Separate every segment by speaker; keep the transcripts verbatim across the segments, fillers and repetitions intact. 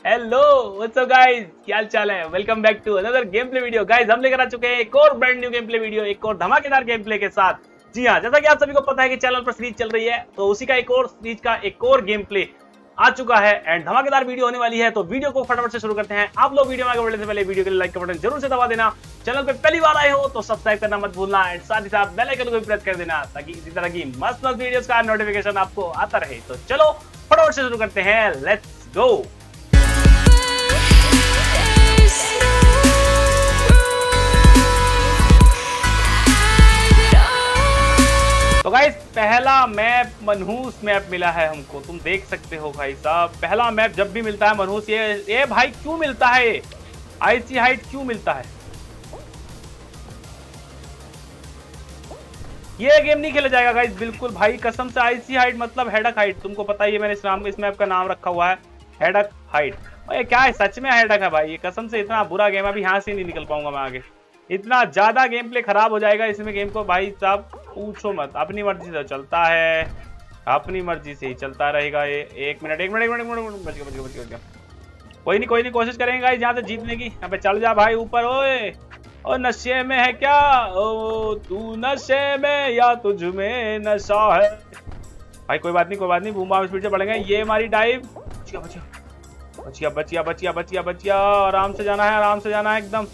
Speaker 1: Hello what's up guys, क्या हाल चाल है। Welcome back to another game play video. Guys हम लेकर आ चुके हैं एक और brand new game play video, एक और धमाकेदार गेम प्ले के साथ। जी हाँ, जैसा कि आप सभी को पता है कि चैनल पर सीरीज चल रही है, तो उसी का एक और सीरीज का एक और गेम प्ले आ चुका है एंड धमाकेदार वीडियो होने वाली है। तो वीडियो को फटाफट से शुरू करते हैं। आप लोग वीडियो में आगे बढ़ने से पहले वीडियो के लाइक का बटन जरूर से दबा देना। चैनल पे पहली बार आए हो तो सब्सक्राइब करना मत भूलना एंड साथ ही साथ बेल आइकन को भी प्रेस कर देना, ताकि इसी तरह की मस्त मस्त वीडियोस का नोटिफिकेशन आपको आता रहे। तो चलो फटाफट से शुरू करते हैं, लेट्स गो। तो गाइस पहला मैप मनहूस मैप मिला है हमको, तुम देख सकते हो भाई साहब। पहला मैप जब भी मिलता है मनहूस, ये ये भाई क्यों मिलता है, ये आईसी हाइट क्यों मिलता है। ये गेम नहीं खेला जाएगा गाइस बिल्कुल भाई, कसम से। आईसी हाइट मतलब हेडक हाइट, तुमको पता ही है, मैंने इस नाम इस मैप का नाम रखा हुआ है हेडक हाइट। ये क्या है, सच में हेडक है भाई। ये कसम से इतना बुरा गेम है, अभी यहाँ से नहीं निकल पाऊंगा मैं आगे। इतना ज्यादा गेम प्ले खराब हो जाएगा इसमें गेम को भाई साहब, पूछो मत। अपनी मर्जी से चलता है, अपनी मर्जी से ही चलता रहेगा ये। एक मिनट एक मिनट एक मिनट एक मिनट बच गया बच गया बच गया। कोई नहीं कोई नहीं, कोशिश करेंगे गाइस यहाँ से जीतने की। यहाँ पे चल जा भाई ऊपर। ओए ओ नशे में है क्या, ओ तू नशे में या तुझ में नशा है। भाई कोई बात नहीं कोई बात नहीं, बूम बाम स्पीड से बढ़ेंगे। ये हमारी डाइव, बचिया बचिया बचिया बचिया बचिया बचिया बचिया। आराम से जाना है, आराम से जाना है एकदम।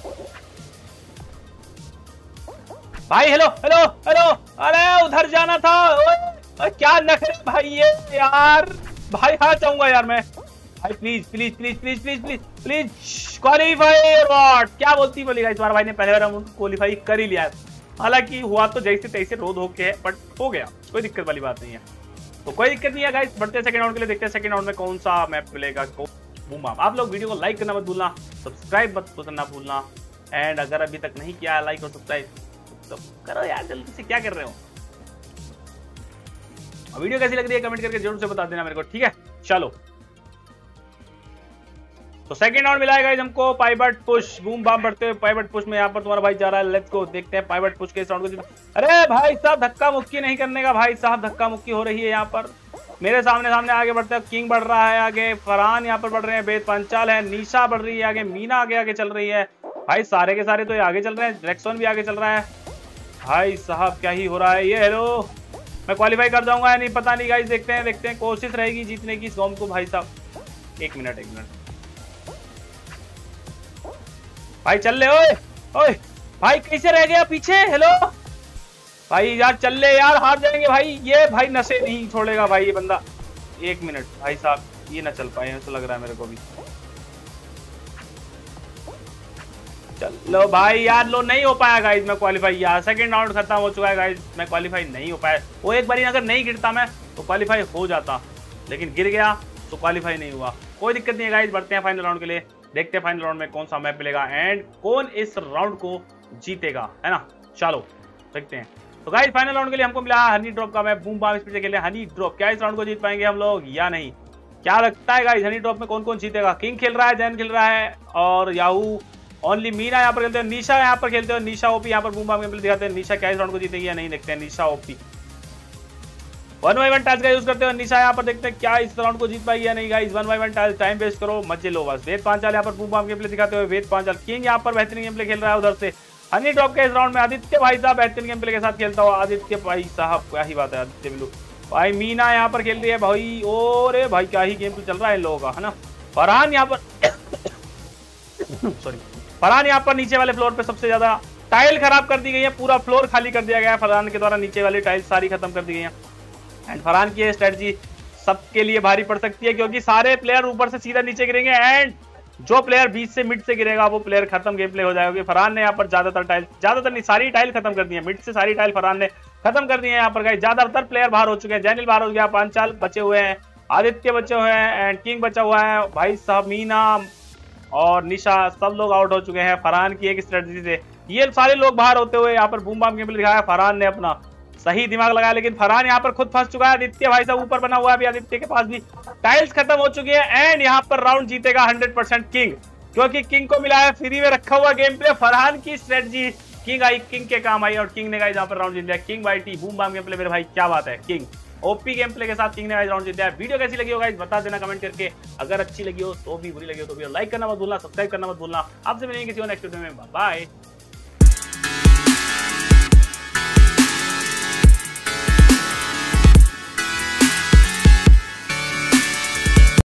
Speaker 1: भाई हेलो हेलो हेलो, अरे उधर जाना था। ओए क्या नखरे भाई ये यार। भाई हाँ जाऊंगा यार मैं। भाई please please please please please please please qualify और व्हाट, क्या बोलती बोली गाइस। तुम्हारा भाई ने पहले बार क्वालीफाई कर ही लिया है। हालांकि हुआ तो जैसे तैसे रोड होके है, बट हो गया, कोई दिक्कत वाली बात नहीं है। तो कोई दिक्कत नहीं है गाइस, बढ़ते सेकंड राउंड के लिए। देखते हैं सेकंड राउंड में कौन सा मैप मिलेगा। Boom bam. आप लोग वीडियो को लाइक करना मत भूलना, सब्सक्राइब मत करना भूलना एंड अगर अभी तक नहीं किया लाइक और सब्सक्राइब तो करो यार जल्दी से, क्या कर रहे हो। वीडियो कैसी लग रही है कमेंट करके जरूर से बता देना मेरे को, ठीक है। चलो तो सेकंड राउंड मिला है गाइस हमको, पाइवट पुश। बूम बाम बढ़ते हुए पाइवट पुश में यहाँ पर तुम्हारा भाई जा रहा है। लेट्स गो, देखते हैं पाइवट पुश के इस राउंड को। अरे भाई साहब धक्का मुक्की नहीं करने का भाई साहब, धक्का मुक्की हो रही है यहाँ पर। मेरे सामने सामने आगे बढ़ते हैं। किंग बढ़ रहा है आगे, फरहान यहाँ पर बढ़ रहे हैं, बेद पंचाल है, निशा बढ़ रही है आगे, मीना आगे आगे चल रही है। भाई सारे के सारे तो ये आगे चल रहे हैं, रेक्सॉन भी आगे चल रहा है। भाई साहब क्या ही हो रहा है ये। हेलो, मैं क्वालिफाई कर जाऊंगा या नहीं पता नहीं गाइस, देखते हैं देखते हैं। कोशिश रहेगी जीतने की इस गेम को भाई साहब। एक मिनट एक मिनट भाई, चल ले। ओए ओए भाई कैसे रह गया पीछे। हेलो भाई यार चल ले यार, हार जाएंगे भाई। ये भाई नशे नहीं छोड़ेगा भाई ये बंदा। एक मिनट भाई साहब, ये ना चल पाए ऐसा लग रहा है मेरे को भी। चलो भाई यार, लो नहीं हो पाया गाइस मैं क्वालिफाई। यार सेकंड राउंड खत्म हो चुका है गाइस, मैं क्वालिफाई नहीं हो पाया। वो एक बारी अगर नहीं गिरता मैं तो क्वालिफाई हो जाता, लेकिन गिर गया तो क्वालिफाई नहीं हुआ। कोई दिक्कत नहीं है गाइस, बढ़ते हैं फाइनल राउंड के लिए। देखते हैं फाइनल राउंड में कौन सा मैप मिलेगा एंड कौन इस राउंड को जीतेगा, है ना। चलो देखते हैं। तो गाइस फाइनल राउंड के लिए हमको मिला हनी ड्रॉप का मैप। बूम बाम स्पीड से खेले हनी ड्रॉप। क्या इस राउंड को जीत पाएंगे हम लोग या नहीं, क्या लगता है गाइस। हनी ड्रॉप में कौन कौन जीतेगा। किंग खेल रहा है, जैन खेल रहा है और याहू ओनली। मीना यहाँ पर खेलते हो, निशा यहाँ पर खेलते हो, निशा ओपी यहाँ पर बूम बाम गेम दिखाते हैं। निशा क्या इस राउंड को जीतेगी या नहीं, देखते हैं। Nisha OP one by one tiles का यूज करते हो निशा, यहाँ पर देखते हैं क्या इस राउंड को जीत पाएगी या नहीं guys. One by one tiles, time waste करो मजे लो बस। वेद पांचाल यहाँ पर बूम बाम गेम प्ले दिखाते हुए, वेद पांचाल। किंग यहाँ पर बेहतरीन गेम प्ले खेल रहा है उधर से। हनी ड्रॉप के इस राउंड में आदित्य भाई साहब बेहतरीन गेम प्ले के साथ खेलता हुआ। आदित्य भाई साहब क्या ही बात है, आदित्य बिल्लू भाई। मीना यहाँ पर खेल रही है भाई, और भाई क्या ही गेम प्ले चल रहा है इन लोगों का, है ना। फरहान यहाँ पर सॉरी फरहान यहाँ पर नीचे वाले फ्लोर पे सबसे ज्यादा टाइल खराब कर दी गई है, पूरा फ्लोर खाली कर दिया गया है फरहान के द्वारा। नीचे वाली टाइल सारी खत्म कर दी गई है एंड फरहान की स्ट्रेटजी सबके लिए भारी पड़ सकती है, क्योंकि सारे प्लेयर ऊपर से सीधा नीचे गिरेंगे एंड जो प्लेयर बीच से मिड से गिरेगा वो प्लेयर खत्म गेम प्ले हो जाएगा। फरहान ने यहाँ पर ज्यादातर टाइल, ज्यादातर नहीं सारी टाइल खत्म कर दी है, मिड से सारी टाइल फरहान ने खत्म कर दी है यहाँ पर गाइस। ज्यादातर प्लेयर बाहर हो चुके हैं। जैनिल बाहर हो गया, पांचाल बचे हुए हैं, आदित्य बचे हुए हैं एंड किंग बचा हुआ है भाई साहब। मीना और निशा सब लोग आउट हो चुके हैं फरहान की एक स्ट्रेटजी से। ये सारे लोग बाहर होते हुए यहाँ पर बूम बाम गेम प्ले दिखाया। फरहान ने अपना सही दिमाग लगाया, लेकिन फरहान यहाँ पर खुद फंस चुका है। आदित्य भाई साहब ऊपर बना हुआ है, अभी आदित्य के पास भी टाइल्स खत्म हो चुकी है एंड यहाँ पर राउंड जीतेगा हंड्रेड परसेंट किंग, क्योंकि किंग को मिला है फ्री में रखा हुआ गेम प्ले। फरहान की स्ट्रेटजी किंग आई, किंग के काम आई और किंग ने गाइस यहाँ पर राउंड जीत लिया। King by T boom bam game play मेरे भाई, क्या बात है। किंग ओपी गेम प्ले के साथ किंग ने गाइस राउंड जीत दिया। वीडियो कैसी लगी हो गाइस बता देना कमेंट करके। अगर अच्छी लगी हो तो भी, बुरी लगी हो तो भी लाइक करना मत भूलना, सब्सक्राइब करना मत भूलना। आपसे मिलेंगे किसी और नेक्स्ट वीडियो में। Bye bye.